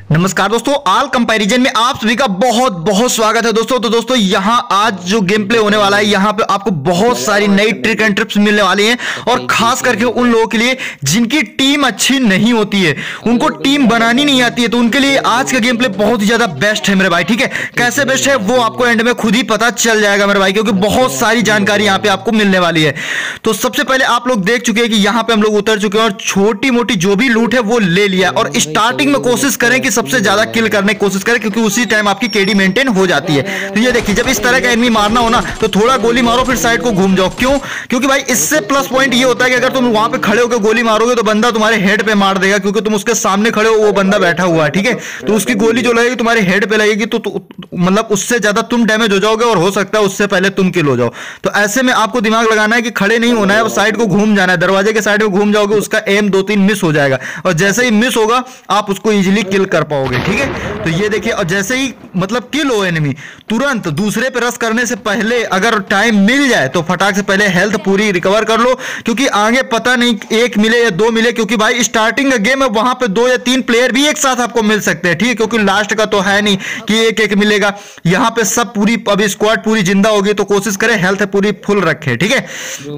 नमस्कार दोस्तों, all comparison में आप सभी का बहुत बहुत स्वागत है दोस्तों। तो दोस्तों यहाँ आज जो गेम प्ले होने वाला है, यहाँ पे आपको बहुत सारी नई ट्रिक एंड ट्रिप्स मिलने वाली हैं और खास करके उन लोगों के लिए जिनकी टीम अच्छी नहीं होती है, उनको टीम बनानी नहीं आती है, तो उनके लिए आज का गेम प्ले बहुत ही ज्यादा बेस्ट है मेरे भाई। ठीक है, कैसे बेस्ट है वो आपको एंड में खुद ही पता चल जाएगा मेरे भाई, क्योंकि बहुत सारी जानकारी यहाँ पे आपको मिलने वाली है। तो सबसे पहले आप लोग देख चुके हैं कि यहाँ पे हम लोग उतर चुके हैं और छोटी मोटी जो भी लूट है वो ले लिया, और स्टार्टिंग में कोशिश करें कि सबसे ज्यादा किल करने की कोशिश करें, क्योंकि उसी टाइम आपकी केडी मेंटेन हो जाती है। तो ये देखिए, जब इस तरह का एनिमी मारना हो ना तो थोड़ा गोली मारो फिर साइड को घूम जाओ। क्यों? क्योंकि भाई इससे प्लस पॉइंट ये होता है कि अगर तुम वहां पे खड़े होकर गोली मारोगे तो बंदा तुम्हारे हेड पे मार देगा, क्योंकि तुम उसके सामने खड़े हो, वो बंदा बैठा हुआ है। ठीक है, तो उसकी गोली जो लगेगी तुम्हारे हेड पे लगेगी, तो मतलब उससे ज्यादा तुम डैमेज हो जाओगे और हो सकता है उससे पहले तुम किल हो जाओ। तो ऐसे में आपको दिमाग लगाना है कि खड़े नहीं होना है, साइड को घूम जाना है, दरवाजे के साइड में घूम जाओगे, उसका एम 2-3 मिस हो जाएगा, और जैसे ही मिस होगा आप उसको इजीली किल कर पाओगे। ठीक है, तो ये देखिए, और जैसे ही मतलब किल हो एनिमी, तुरंत दूसरे पे रश करने से पहले अगर टाइम मिल जाए तो फटाक से पहले हेल्थ पूरी रिकवर कर लो, क्योंकि आगे पता नहीं एक मिले या दो मिले, क्योंकि भाई स्टार्टिंग का गेम है, वहां पे 2 या 3 प्लेयर भी एक साथ आपको मिल सकते हैं। ठीक है, क्योंकि लास्ट का तो है नहीं कि एक एक मिलेगा, यहाँ पे सब पूरी अभी स्क्वाड पूरी जिंदा होगी, तो कोशिश करें हेल्थ पूरी फुल रखे। ठीक है,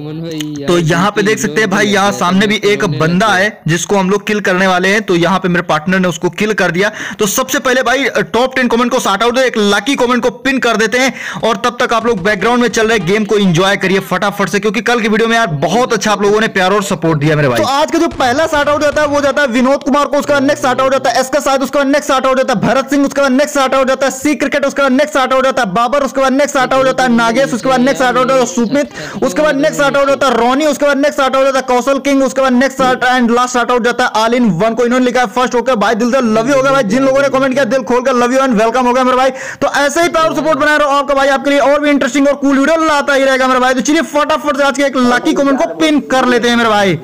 तो यहाँ पे देख सकते हैं भाई, यहाँ सामने भी एक बंदा है जिसको हम लोग किल करने वाले हैं। तो यहाँ पे मेरे पार्टनर ने उसको किल कर दिया। तो सबसे पहले भाई टॉप 10 कमेंट को शाउट आउट दो, एक लकी कमेंट को पिन कर देते हैं, और तब तक आप लोग बैकग्राउंड में चल रहे गेम को एंजॉय करिए फटाफट से, क्योंकि कल की वीडियो में यार बहुत अच्छा आप लोगों ने प्यार और सपोर्ट दिया मेरे भाई। तो आज का जो पहला शाउट आउट जाता है वो जाता है विनोद कुमार को, उसका नेक्स्ट शाउट आउट जाता है एसके साथ, उसका नेक्स्ट शाउट आउट जाता है भरत सिंह, उसका नेक्स्ट शाउट आउट जाता है सी क्रिकेट, उसका नेक्स्ट शाउट आउट जाता है बाबर, उसके बाद नेक्स्ट शाउट आउट जाता है नागेश, उसके बाद नेक्स्ट शाउट आउट जाता है सुमित, उसके बाद नेक्स्ट शाउट आउट जाता है रोनी, उसके बाद नेक्स्ट शाउट आउट जाता है कौशल किंग, उसके बाद next shout and last shout out जाता है ऑल इन वन को। इन्होंने लिखा है फर्स्ट होकर भाई दिल से लव यू हो गया भाई, जिन लोगों ने कमेंट किया दिल खोलकर लव यू एंड वेलकम हो गया मेरे भाई। तो ऐसे ही पावर सपोर्ट बना रहा हूं आपका भाई, आपके लिए और भी इंटरेस्टिंग और कूल वीडियो लाता ही रहेगा मेरे भाई। तो चलिए फटाफट से आज के एक लकी कमेंट को पिन कर लेते हैं मेरे भाई।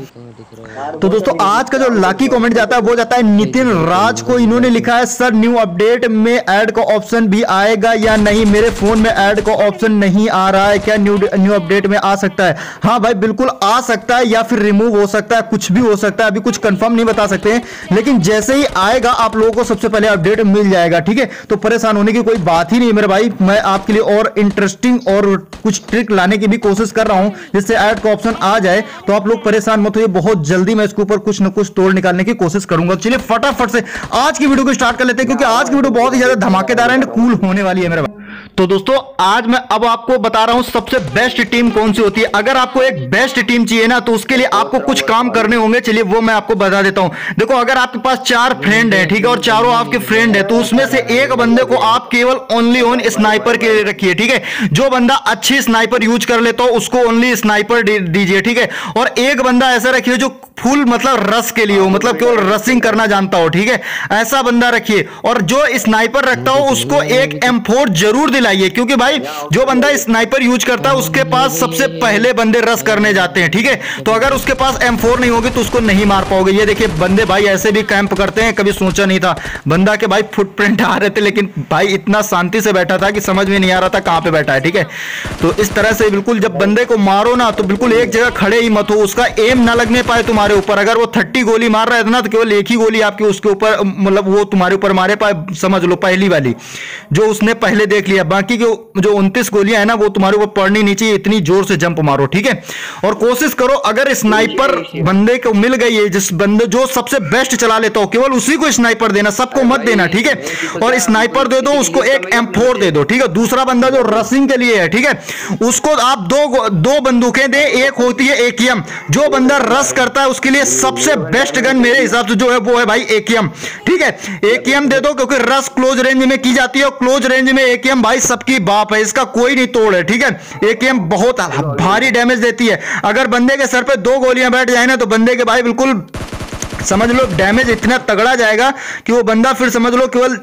तो दोस्तों आज का जो लकी कमेंट जाता है वो जाता है नितिन राज को। इन्होंने लिखा है सर न्यू अपडेट में ऐड का ऑप्शन भी आएगा या नहीं? मेरे फोन में ऐड का ऑप्शन नहीं आ रहा है, क्या न्यू अपडेट में आ सकता है? हाँ भाई बिल्कुल आ सकता है, या फिर रिमूव हो सकता है, कुछ भी हो सकता है, अभी कुछ कंफर्म नहीं बता सकते हैं, लेकिन जैसे ही आएगा आप लोगों को सबसे पहले अपडेट मिल जाएगा। ठीक है, तो परेशान होने की कोई बात ही नहीं मेरे भाई, मैं आपके लिए और इंटरेस्टिंग और कुछ ट्रिक लाने की भी कोशिश कर रहा हूं जिससे ऐड का ऑप्शन आ जाए। तो आप लोग परेशान मत होइए, बहुत जल्दी मैं इसके ऊपर कुछ न कुछ तोड़ निकालने की कोशिश करूंगा। चलिए फटाफट से आज की वीडियो को स्टार्ट कर लेते हैं, क्योंकि आज की वीडियो बहुत ही ज्यादा धमाकेदार एंड कूल होने वाली है मेरे भाई। तो दोस्तों आज मैं अब आपको बता रहा हूं सबसे बेस्ट टीम कौन सी होती है। अगर आपको एक बेस्ट टीम चाहिए ना तो उसके लिए आपको कुछ काम करने होंगे। चलिए वो मैं आपको बता देता हूं। देखो, अगर आपके पास 4 फ्रेंड है, ठीक है, और चारों आपके फ्रेंड है, तो उसमें से एक बंदे को आप केवल ओनली ऑन स्नाइपर के लिए रखिए। ठीक है, जो बंदा अच्छी स्नाइपर यूज कर लेता हो उसको ओनली स्नाइपर दीजिए। ठीक है, और एक बंदा ऐसा रखिए जो फुल मतलब रस के लिए हो, मतलब केवल रसिंग करना जानता हो। ठीक है, ऐसा बंदा रखिए, और जो स्नाइपर रखता हो उसको एक M4 जरूर दिलाइए, क्योंकि भाई जो बंदा स्नाइपर यूज करता है उसके पास सबसे पहले बंदे रस करने जाते हैं। ठीक है, तो अगर उसके पास M4 नहीं होगी तो उसको नहीं मार पाओगे। ये देखिए बंदे भाई ऐसे भी कैंप करते हैं, कभी सोचा नहीं था। बंदा के भाई फुटप्रिंट आ रहे थे, लेकिन भाई इतना शांति से बैठा था कि समझ में नहीं आ रहा था कहां पे बैठा है। ठीक है, तो इस तरह से बिल्कुल जब बंदे को मारो ना तो बिल्कुल एक जगह खड़े ही मत हो, उसका एम ना लगने पाए तुम्हारे ऊपर। अगर वो 30 गोली मार रहा है ना तो केवल एक ही गोली आपकी उसके ऊपर, मतलब वो तुम्हारे ऊपर मारे पाए, समझ लो पहली वाली जो उसने पहले देख लिया। बाकी जो 29 गोलियां है ना वो तुम्हारे ऊपर पड़नी नहीं चाहिए, इतनी जोर से जंप मारो। ठीक है, और कोशिश करो अगर स्नाइपर बंदे को मिल गई है, जिस बंदे जो सबसे बेस्ट चला लेता हो केवल उसी को स्नाइपर देना, सबको मत देना। ठीक है, और स्नाइपर दे दो, उसको एक M4 दे दो। ठीक है, दूसरा बंदा जो रसिंग के लिए है, ठीक है, उसको आप दो बंदूकें दे, एक होती है AKM। जो बंदा रस करता है उसके लिए सबसे बेस्ट गन मेरे हिसाब से जो है वो है भाई AKM। ठीक है, AKM दे दो, क्योंकि रस क्लोज रेंज में की जाती है, और क्लोज रेंज में AKM भाई सबकी बाप है, इसका कोई नहीं तोड़ है। ठीक है, AKM बहुत भारी डैमेज देती है। अगर बंदे के सर पे 2 गोलियां बैठ जाए ना तो बंदे के भाई बिल्कुल समझ लो डैमेज इतना तगड़ा जाएगा कि वो बंदा फिर समझ लो केवल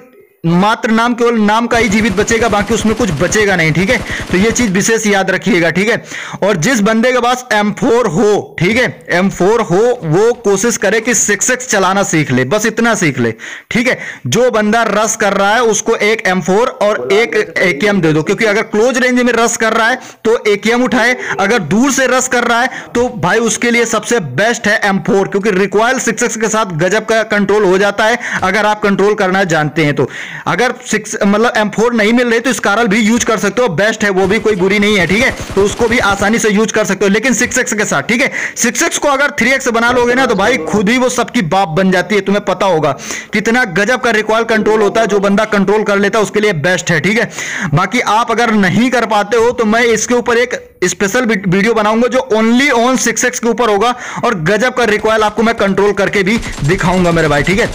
मात्र नाम, केवल नाम का ही जीवित बचेगा, बाकी उसमें कुछ बचेगा नहीं, ठीक है। तो ये चीज विशेष याद रखिएगा, ठीक है। और जिस बंदे के पास M4 हो, ठीक है, M4 हो, वो कोशिश करे कि 6x चलाना सीख ले, बस इतना सीख ले, ठीक है। जो बंदा रश कर रहा है उसको एक M4 और एक AKM दे दो, क्योंकि अगर क्लोज रेंज में रश कर रहा है तो AKM उठाए, अगर दूर से रश कर रहा है तो भाई उसके लिए सबसे बेस्ट है M4, क्योंकि रिकॉइल 6x के साथ गजब का कंट्रोल हो जाता है अगर आप कंट्रोल करना जानते हैं तो। अगर मतलब M4 नहीं मिल रही तो स्कारल भी यूज कर सकते हो, बेस्ट है, वो भी कोई बुरी नहीं है, ठीक है। तो उसको भी आसानी से यूज कर सकते हो, लेकिन 6x के साथ, ठीक है। 6x को अगर 3x बना लोगे ना तो भाई खुद ही वो सबकी बाप बन जाती है। तुम्हें पता होगा कितना गजब का रिकॉइल कंट्रोल होता है, जो बंदा कंट्रोल कर लेता है उसके लिए बेस्ट है, ठीक है। बाकी आप अगर नहीं कर पाते हो तो मैं इसके ऊपर एक स्पेशल वीडियो बनाऊंगा जो ओनली ऑन 6x के ऊपर होगा, और गजब का रिकॉइल आपको मैं कंट्रोल करके भी दिखाऊंगा मेरे भाई, ठीक है।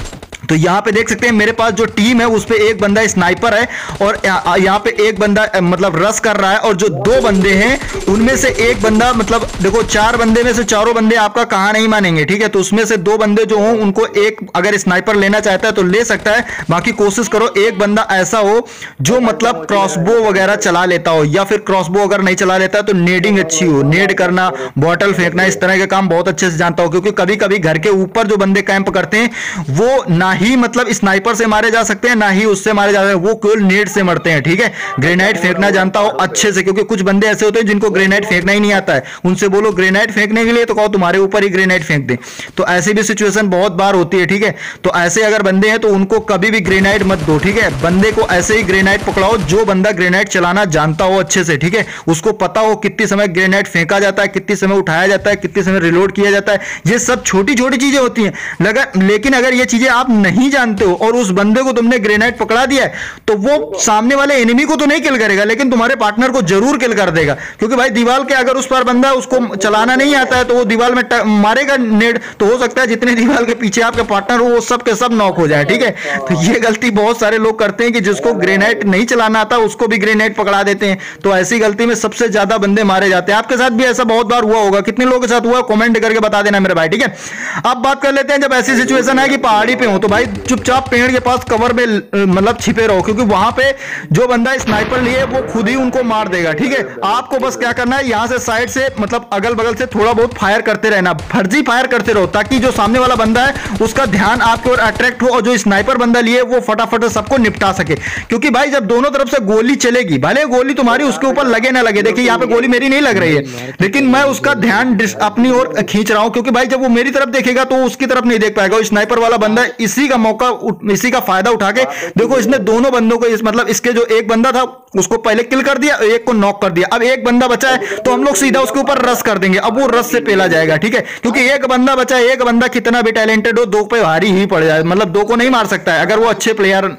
तो यहां पे देख सकते हैं मेरे पास जो टीम है उस पे एक बंदा स्नाइपर है, और यहां पे एक बंदा मतलब रश कर रहा है, और जो 2 बंदे हैं उनमें से एक बंदा, मतलब देखो 4 बंदे में से चारों बंदे आपका कहां नहीं मानेंगे, ठीक है। तो उसमें से 2 बंदे जो हो उनको एक अगर स्नाइपर लेना चाहता है तो ले सकता है, बाकी कोशिश करो एक बंदा ऐसा हो जो मतलब क्रॉसबो वगैरह चला लेता हो, या फिर क्रॉसबो अगर नहीं चला लेता है तो नेडिंग अच्छी हो, नेड करना, बॉटल फेंकना, इस तरह के काम बहुत अच्छे से जानता हो। क्योंकि कभी कभी घर के ऊपर जो बंदे कैंप करते हैं वो ना ही मतलब स्नाइपर से मारे जा सकते हैं, ना ही उससे मारे जा सकते हैं, वो केवल नेट से मरते हैं, ठीक है। ग्रेनाइड फेंकना जानता हो अच्छे से, क्योंकि कुछ बंदे ऐसे होते हैं जिनको ग्रेनाइड फेंकना ही नहीं आता है, उनसे बोलो ग्रेनाइड फेंकने के लिए तो कहो तुम्हारे ऊपर ही ग्रेनाइड फेंक दे। तो ऐसी भी सिचुएशन बहुत बार होती है, ठीक है। तो ऐसे अगर बंदे हैं तो उनको कभी भी ग्रेनाइड मत दो, ठीक है। बंदे को ऐसे ही ग्रेनाइड पकड़ाओ जो बंदा ग्रेनाइड चलाना जानता हो अच्छे से, ठीक है। उसको पता हो कितनी समय ग्रेनाइड फेंका जाता है, कितनी समय उठाया जाता है, कितनी समय रिलोड किया जाता है, ये सब छोटी छोटी चीजें होती हैं। लेकिन अगर ये चीजें आप नहीं जानते हो और उस बंदे को तुमने ग्रेनाइड पकड़ा दिया है तो वो सामने वाले एनिमी को तो नहीं किल करेगा, लेकिन तुम्हारे पार्टनर को जरूर किल कर देगा। क्योंकि भाई दीवार के अगर उस पर बंदा उसको चलाना नहीं आता है तो वो दीवार में मारेगा नेड, तो हो सकता है जितने दीवार के पीछे आपके पार्टनर हो वो सब के सब नॉक हो जाए, ठीक है। तो ये गलती बहुत सारे लोग करते हैं कि जिसको ग्रेनाइड नहीं चलाना आता उसको भी ग्रेनाइड पकड़ा देते हैं, तो ऐसी गलती में सबसे ज्यादा बंदे मारे जाते हैं। आपके साथ भी ऐसा बहुत बार हुआ होगा, कितने लोगों के साथ हुआ कमेंट करके बता देना मेरे भाई, ठीक है। अब बात कर लेते हैं जब ऐसी सिचुएशन है कि पहाड़ी पे हो तो भाई चुपचाप पेड़ के पास कवर में मतलब छिपे रहो, क्योंकि वहां पे जो बंदा स्नाइपर लिए वो खुद ही उनको मार देगा, ठीक है। आपको बस क्या करना है, यहां से साइड से मतलब अगल बगल से थोड़ा बहुत फायर करते रहना, फर्जी फायर करते रहो, ताकि जो सामने वाला बंदा है उसका ध्यान आपकी ओर अट्रैक्ट हो और जो स्नाइपर बंदा लिए वो फटाफट सबको निपटा सके। क्योंकि भाई जब दोनों तरफ से गोली चलेगी, भले गोली तुम्हारी उसके ऊपर लगे ना लगे, देखिए यहाँ पे गोली मेरी नहीं लग रही है, लेकिन मैं उसका ध्यान अपनी ओर खींच रहा हूं, क्योंकि भाई जब वो मेरी तरफ देखेगा तो उसकी तरफ नहीं देख पाएगा। स्नाइपर वाला बंदा इसी का मौका, इसी का फायदा उठा के देखो इसने दोनों बंदों को मतलब इसके जो एक बंदा था उसको पहले किल कर दिया, एक को नॉक कर दिया। अब एक बंदा बचा है तो हम लोग सीधा उसके ऊपर रश कर देंगे, अब वो रश से पेला जाएगा, ठीक है। क्योंकि एक बंदा बचा है, एक बंदा कितना भी टैलेंटेड हो 2 पे भारी ही पड़ जाए, मतलब 2 को नहीं मार सकता है अगर वो अच्छे प्लेयर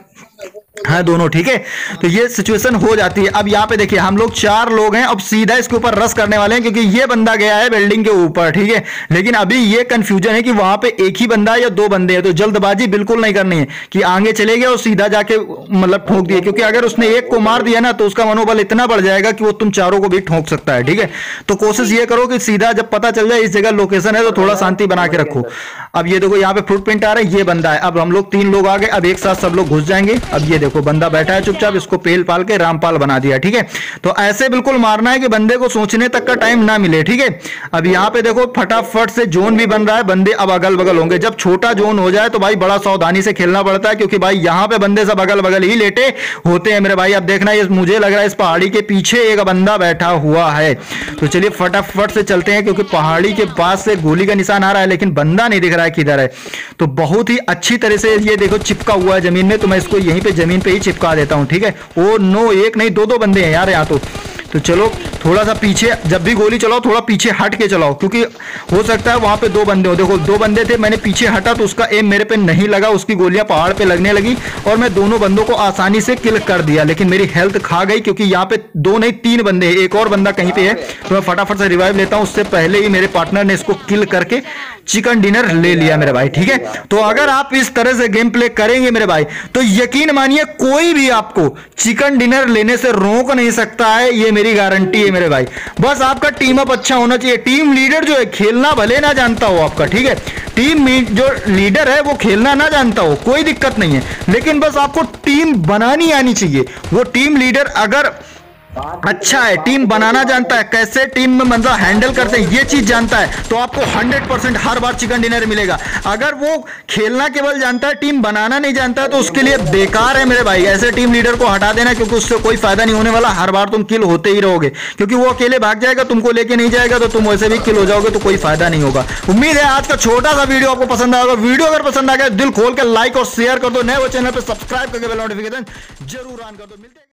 हाँ दोनों, ठीक है। तो ये सिचुएशन हो जाती है। अब यहाँ पे देखिए हम लोग 4 लोग हैं, अब सीधा इसके ऊपर रश करने वाले हैं, क्योंकि ये बंदा गया है बिल्डिंग के ऊपर, ठीक है। लेकिन अभी ये कंफ्यूजन है कि वहां पे एक ही बंदा है या 2 बंदे हैं, तो जल्दबाजी बिल्कुल नहीं करनी है कि आगे चले गए और सीधा जाके मतलब ठोक दिए, क्योंकि अगर उसने एक को मार दिया ना तो उसका मनोबल इतना बढ़ जाएगा कि वो तुम चारों को भी ठोक सकता है, ठीक है। तो कोशिश ये करो कि सीधा जब पता चल जाए इस जगह लोकेशन है तो थोड़ा शांति बना के रखो। अब ये देखो यहाँ पे फुटप्रिंट आ रहा है, ये बंदा है। अब हम लोग 3 लोग आ गए, अब एक साथ सब लोग घुस जाएंगे। अब ये देखो बंदा बैठा है चुपचाप, इसको पेल पाल के रामपाल बना दिया, ठीक है। तो ऐसे बिल्कुल मारना है कि बंदे को सोचने तक का टाइम ना मिले, ठीक है। अब यहाँ पे देखो फटाफट से जोन भी बन रहा है, बंदे अब अगल बगल होंगे। जब छोटा जोन हो जाए तो भाई बड़ा सावधानी से खेलना पड़ता है, क्योंकि भाई यहाँ पे बंदे सब अगल बगल ही लेटे होते हैं मेरे भाई। अब देखना ये मुझे लग रहा है इस पहाड़ी के पीछे एक बंदा बैठा हुआ है, तो चलिए फटाफट से चलते हैं, क्योंकि पहाड़ी के पास से गोली का निशान आ रहा है लेकिन बंदा नहीं दिख रहा है किधर है। तो बहुत ही अच्छी तरह से ये देखो चिपका हुआ है जमीन में, तो मैं इसको यहीं पे जमीन पे ही चिपका देता हूं, ठीक है। ओ नो, एक नहीं 2 बंदे हैं यार यहाँ तो चलो थोड़ा सा पीछे, जब भी गोली चलाओ थोड़ा पीछे हट के चलाओ, क्योंकि हो सकता है वहां पे 2 बंदे हो। देखो 2 बंदे थे, मैंने पीछे हटा तो उसका एम मेरे पे नहीं लगा, उसकी गोलियां पहाड़ पे लगने लगी और मैं दोनों बंदों को आसानी से किल कर दिया। लेकिन मेरी हेल्थ खा गई, क्योंकि यहाँ पे 2 नहीं 3 बंदे हैं, एक और बंदा कहीं पे है, तो मैं फटाफट से रिवाइव लेता हूँ। उससे पहले ही मेरे पार्टनर ने इसको किल करके चिकन डिनर ले लिया मेरे भाई। ठीक है, तो अगर आप इस तरह से गेम प्ले करेंगे मेरे भाई तो यकीन मानिए कोई भी आपको चिकन डिनर लेने से रोक नहीं सकता है, ये मेरी गारंटी है मेरे भाई। बस आपका टीम अप अच्छा होना चाहिए। टीम लीडर जो है खेलना भले ना जानता हो आपका, ठीक है, टीम जो लीडर है वो खेलना ना जानता हो कोई दिक्कत नहीं है, लेकिन बस आपको टीम बनानी आनी चाहिए। वो टीम लीडर अगर अच्छा है, टीम बनाना जानता है, कैसे टीम में मतलब हैंडल करते हैं ये चीज जानता है, तो आपको 100% हर बार चिकन डिनर मिलेगा। अगर वो खेलना केवल जानता है, टीम बनाना नहीं जानता है, तो उसके लिए बेकार है मेरे भाई। ऐसे टीम लीडर को हटा देना, क्योंकि उससे कोई फायदा नहीं होने वाला। हर बार तुम किल होते ही रहोगे, क्योंकि वो अकेले भाग जाएगा, तुमको लेके नहीं जाएगा, तो तुम वैसे भी किल हो जाओगे, तो कोई फायदा नहीं होगा। उम्मीद है आज का छोटा सा वीडियो आपको पसंद आएगा। वीडियो अगर पसंद आ गया दिल खोल कर लाइक और शेयर कर दो। नए वो चैनल पर सब्सक्राइब करके बेल नोटिफिकेशन जरूर ऑन कर दो। मिलते हैं।